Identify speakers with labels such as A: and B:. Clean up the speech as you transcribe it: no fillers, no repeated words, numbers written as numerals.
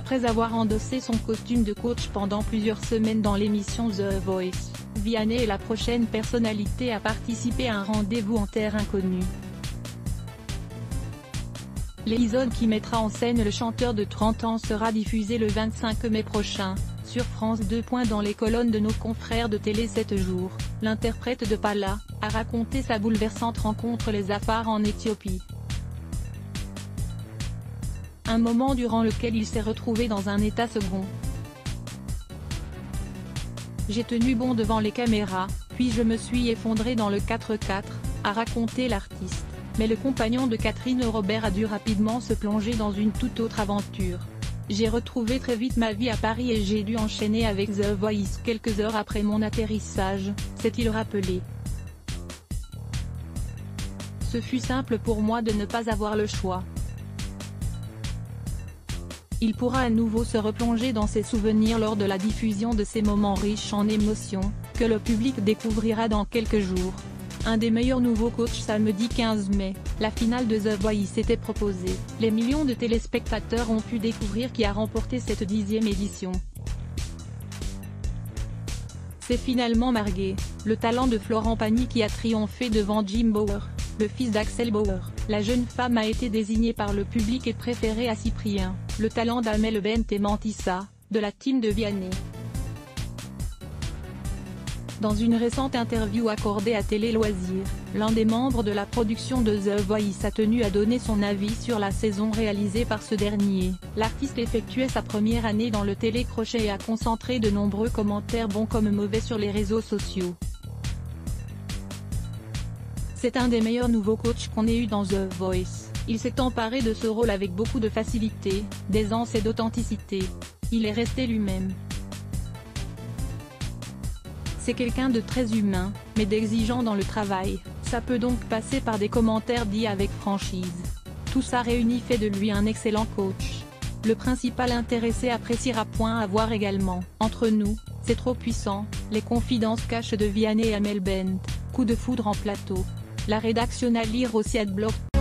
A: Après avoir endossé son costume de coach pendant plusieurs semaines dans l'émission The Voice, Vianney est la prochaine personnalité à participer à un rendez-vous en terre inconnue. L'épisode qui mettra en scène le chanteur de 30 ans sera diffusé le 25 mai prochain, sur France 2. Dans les colonnes de nos confrères de télé 7 jours, l'interprète de Pala a raconté sa bouleversante rencontre les Afars en Éthiopie. Un moment durant lequel il s'est retrouvé dans un état second. J'ai tenu bon devant les caméras, puis je me suis effondré dans le 4x4, a raconté l'artiste, mais le compagnon de Catherine Robert a dû rapidement se plonger dans une toute autre aventure. J'ai retrouvé très vite ma vie à Paris et j'ai dû enchaîner avec The Voice quelques heures après mon atterrissage, s'est-il rappelé. Ce fut simple pour moi de ne pas avoir le choix. Il pourra à nouveau se replonger dans ses souvenirs lors de la diffusion de ces moments riches en émotions, que le public découvrira dans quelques jours. Un des meilleurs nouveaux coachs. Samedi 15 mai, la finale de The Voice était proposée. Les millions de téléspectateurs ont pu découvrir qui a remporté cette 10e édition. C'est finalement Marguerite, le talent de Florent Pagny, qui a triomphé devant Jim Bauer, le fils d'Axel Bauer. La jeune femme a été désignée par le public et préférée à Cyprien, le talent d'Amel Bent et Mantissa, de la team de Vianney. Dans une récente interview accordée à Télé Loisirs, l'un des membres de la production de The Voice a tenu à donner son avis sur la saison réalisée par ce dernier. L'artiste effectuait sa première année dans le télécrochet et a concentré de nombreux commentaires bons comme mauvais sur les réseaux sociaux. C'est un des meilleurs nouveaux coachs qu'on ait eu dans The Voice. Il s'est emparé de ce rôle avec beaucoup de facilité, d'aisance et d'authenticité. Il est resté lui-même. C'est quelqu'un de très humain, mais d'exigeant dans le travail. Ça peut donc passer par des commentaires dits avec franchise. Tout ça réuni fait de lui un excellent coach. Le principal intéressé appréciera. À voir également. Entre nous, c'est trop puissant, les confidences cash de Vianney et Amel Bent, coup de foudre en plateau. La rédaction à lire aussi @blog.